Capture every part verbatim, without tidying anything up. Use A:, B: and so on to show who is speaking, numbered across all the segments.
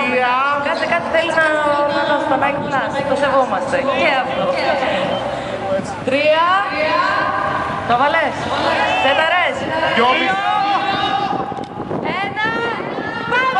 A: τρία.
B: Κάτσε, κάτσε, θέλει να, να δώσει το like plus. Το σεβόμαστε. Και αυτό. Τρία. Το βάλες. Τεταρές.
A: Δυόμιση.
B: Ένα. Πάμε!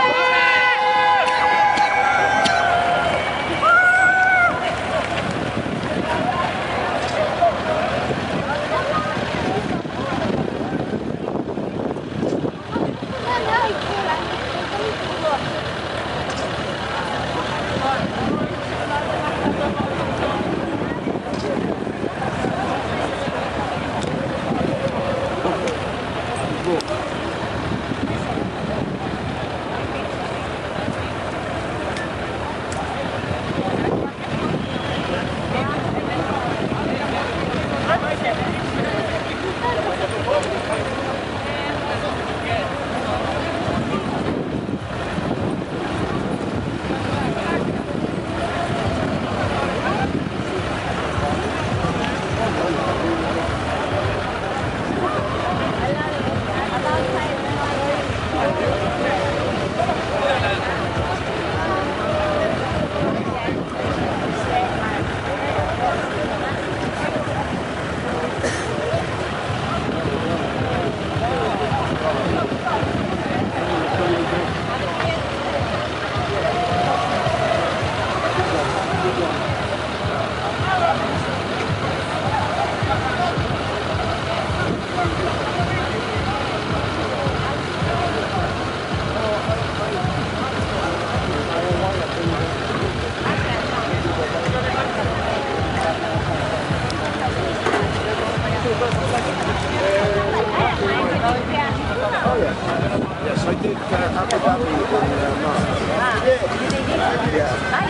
C: Yes, I did uh, Abu Dhabi in uh, March. Yeah.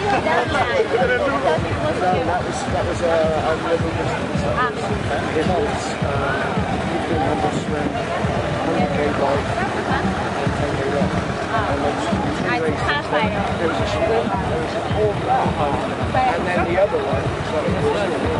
C: No, that was that was uh, a little distance. That was, uh, it was uh, fifteen hundred swim, one hundred k bike, and ten k run. And then two races. There was a sprint, there was a four and then the other one. So it was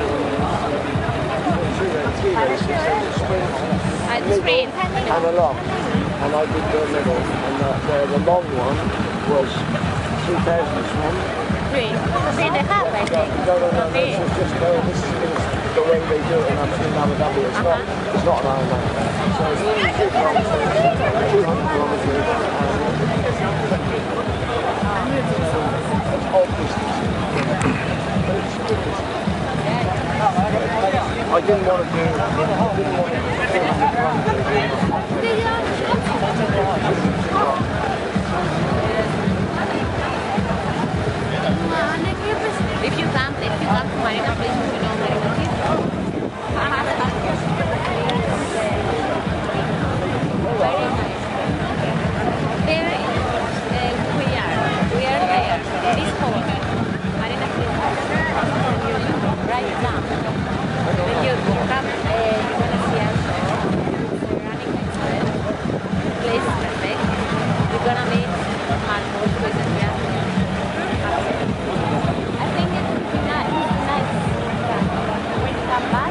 C: two races. There was a sprint,
D: sprint
C: and a long. And I did the middle, and the, the, the long one was two thousand swim.
D: Three. Three and a half, I think.
C: No, no, no, no, this is just uh, this is the way they do it in Abu Dhabi. It's not, it's not an Ironman. So it's only two kilometers, two hundred kilometers, and it's odd distance. But it's good distance. I didn't want to do, I didn't want to do two hundred kilometers.
D: If you come, if you come to Marina Place, you know Marina Place. Very nice. There uh, we are. We are there. This corner. Marina Place. Right now. When you come, uh, you're going to see us running next to it. The place is perfect. You're going to meet Marcos, who is here. I think it would be nice. Nice. When you come back,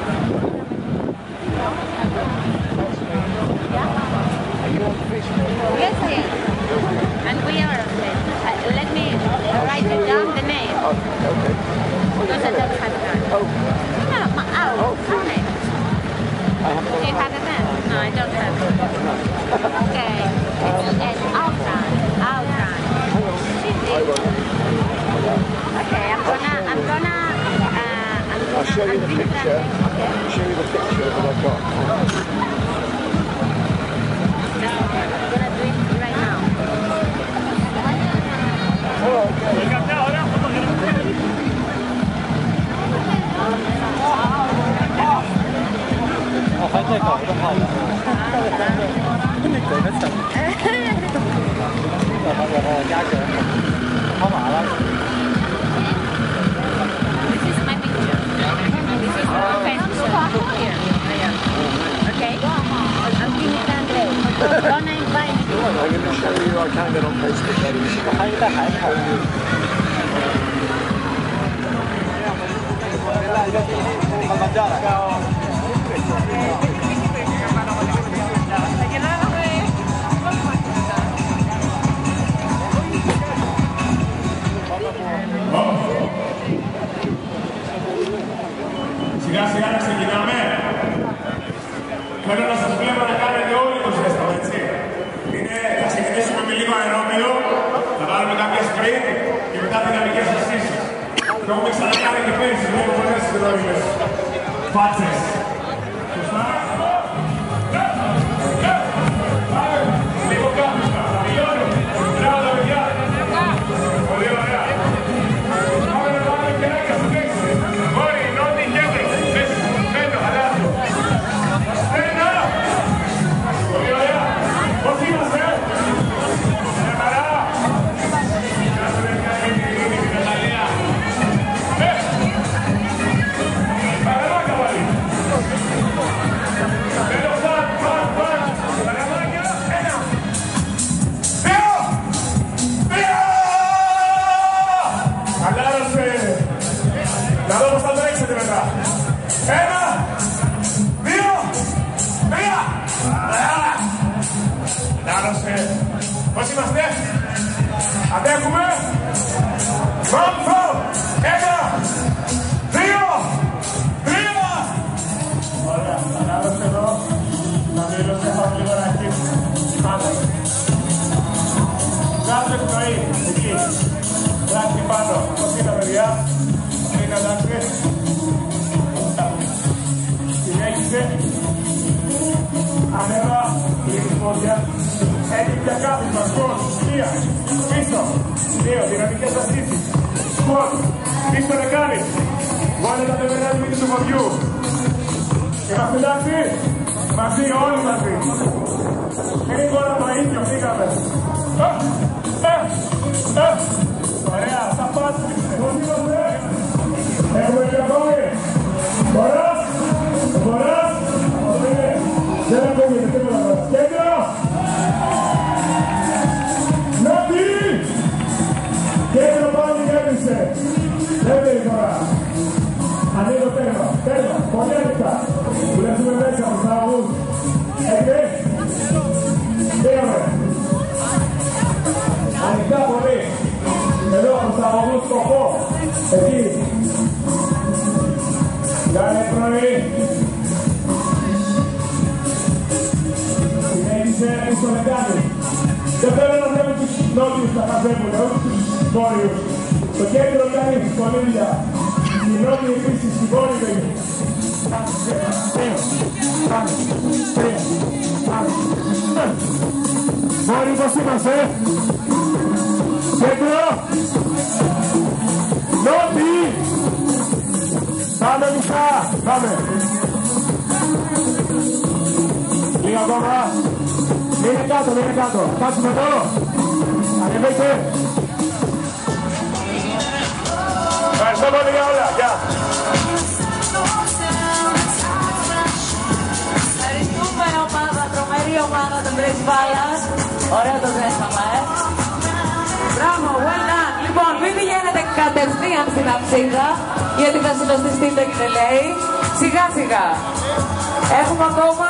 D: yeah? Yes, I am. And we are on it. Uh, let me write it down the name.
C: Okay.
D: Because I don't have that.
C: Oh.
D: No, my, oh, okay. Do you have a pen? No, I don't have it. Okay. It's, it's outrun. Outrun. Okay, I'm gonna, I'm gonna, uh, I'm gonna,
C: I'll show you the
D: I'm
C: picture.
D: Okay.
C: I'll show you the picture that I've got.
D: I'm gonna do it right now. This is my picture. This is my Facebook here. Okay? I'm Kimita Andreu. Don't invite me.
C: I'm going to show you, I can get on Facebook.
A: θέλω να σας βλέπω να κάνετε όλοι το ζέσταμα, έτσι. Είναι, θα ξεκινήσουμε με λίγο αερόμπιο, θα βάλουμε κάποια sprint και μετά δυναμικές ασκήσεις. Το έχουμε ξανακάνει και πέρυσι, βλέπω πολλές συνδρόμιλες φάτσες. Σωστά. Λίγο κάπιστα, θα τελειώνουμε. Μπράβο τα παιδιά. Πολύ ωραία. Πάμε να βάλουμε κεράκια στο μέση. Βόρει, νότι, κέντρο. Μέση, μένω, αλλάζω. Στένα. Πολύ ωραία. Πώς είμαστε. Μια χαρά. Γεια σου παιδιά, την Ειρήνη, την Ναταλία. Ε. Παραμάκα πάλι. Θέλω φαν, φαν, φαν. Παραμάκια. Ένα. Δύο. Δύο. Χαλάρωσε. Να δω πώς θα τρέξετε μετά. Ένα. Δύο. Τρία. Χαλάρωσε. Πώς είμαστε. Αντέχουμε. Μάμφο. Ένα. Δύο. Τρία. Ωραία. Χαλάρωσε εδώ. Να μίλωσε. Πάμε λίγο να αρχίσουμε. Πάμε. Κάθε πνοή. Εκεί. Λάθη πάνω. Πώς είναι τα παιδιά. Είναι εντάξει. Συνέχισε. Ανέβα. Λίγη πόδια. Έχει πια κάπισμα. Σκοτ. Μία. Πίσω. Δύο. Δυναμικές ασκήσεις. Σκοτ. Πίσω να κάνεις. Βάλε τα τεμερά μύτη του ποδιού. Είμαστε εντάξει. Μαζί. Όλοι μαζί. Γρήγορα το ίδιο. Φύγαμε. Ωραία, θα πάτε. Έχουμε και ακόμη. Μποράς, μποράς. Ωραία. Δεν ακούγεται τίποτα μας. Κέντρο. Νότι. Κέντρο πάλι κέντρισε. Δεν δει τώρα. Ανοίγω τέρμα. Τέρμα. Πολύ ανοιχτά. Δουλεύουμε μέσα από τους αγούς. Έτσι. Πήγαμε. Ανοιχτά πολύ. Εδώ προς τα αγωγούς σκοπό. Εκεί. Κάνε πρωί. Συνέχισε στο λεκάνι. Δεν θέλω να βλέπω τους νότιους να χαζεύουν, όχι τους βόρειους. Το κέντρο κάνει σκολίδια. Η νότια επίσης, η βόρεια δεν είναι. Πάμε, πάμε, τρία, πάμε. Βόρειοι πώς είμαστε. Κέντρο. Νότι. Πάμε μισά. Πάμε. Λίγο ακόμα. Μείνε κάτω, μείνε κάτω. Κάτσουμε εδώ. Ανεβείτε. Ευχαριστώ πολύ για όλα. Γεια.
B: Ευχαριστούμε ομάδα, τρομερή ομάδα των Πρεσβάλλας. Ωραίο το ζέσταμα, ε. Μπράβο, well done. Λοιπόν, μην πηγαίνετε κατευθείαν στην αψίδα, γιατί θα συνοστιστείτε και δεν λέει. Σιγά σιγά. Έχουμε ακόμα...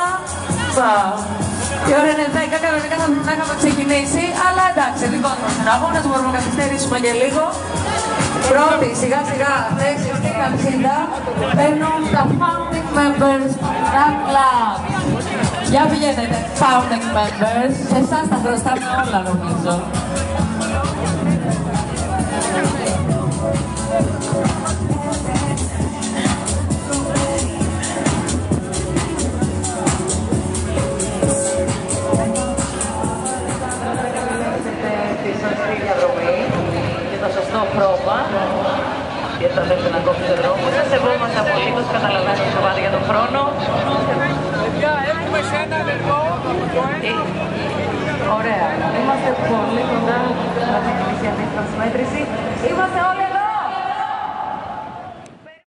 B: Η ώρα είναι δέκα, κανονικά θα να είχαμε ξεκινήσει, αλλά εντάξει, δικός μας είναι αγώνας, μπορούμε να καθυστερήσουμε και λίγο. Πρώτη, σιγά σιγά, θέση στην αψίδα, παίρνουν τα founding members Rap Club. Για πηγαίνετε, founding members, σε εσάς τα χρωστάμε όλα νομίζω. Χρώμα και θα θέλετε να κόψετε δρόμο. Δεν σεβόμαστε απολύτως, καταλαβαίνετε σοβαρά για τον χρόνο.
E: Παιδιά, έχουμε σε ένα λεπτό.
B: Ωραία. Είμαστε πολύ κοντά στην αρχική ανέσταση μέτρηση. Είμαστε όλοι